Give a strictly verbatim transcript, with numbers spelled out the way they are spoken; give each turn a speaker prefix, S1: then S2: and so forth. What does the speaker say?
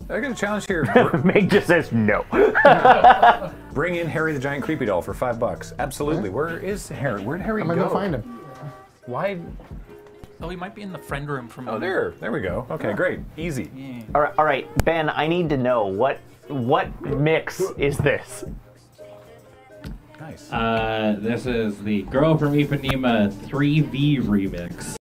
S1: I got a challenge here.
S2: Meg just says no.
S1: Bring in Harry the Giant Creepy Doll for five bucks. Absolutely. Where is Harry? Where'd Harry
S3: I'm
S1: go?
S3: gonna go find him.
S1: Why?
S4: Oh, he might be in the friend room from.
S1: Oh, there. There we go. Okay, great. Easy.
S4: Yeah.
S2: All right, all right, Ben. I need to know what what mix is this?
S1: Nice.
S5: Uh, this is the Girl from Ipanema three V remix.